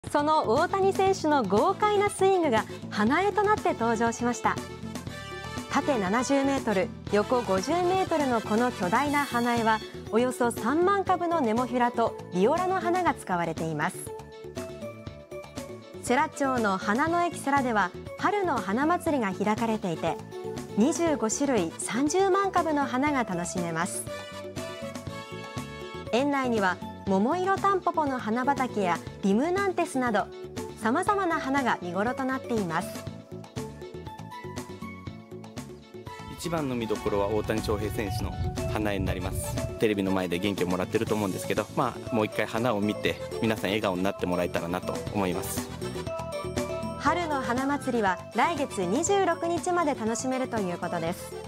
その大谷選手の豪快なスイングが花絵となって登場しました。縦70メートル、横50メートルのこの巨大な花絵はおよそ3万株のネモフィラとビオラの花が使われています。世羅町の花の駅世羅では春の花祭りが開かれていて、25種類30万株の花が楽しめます。園内には桃色タンポポの花畑やリムナンテスなどさまざまな花が見頃となっています。 一番の見どころは大谷翔平選手の花絵になります。テレビの前で元気をもらってると思うんですけど、もう一回花を見て皆さん笑顔になってもらえたらなと思います。 春の花祭りは来月26日まで楽しめるということです。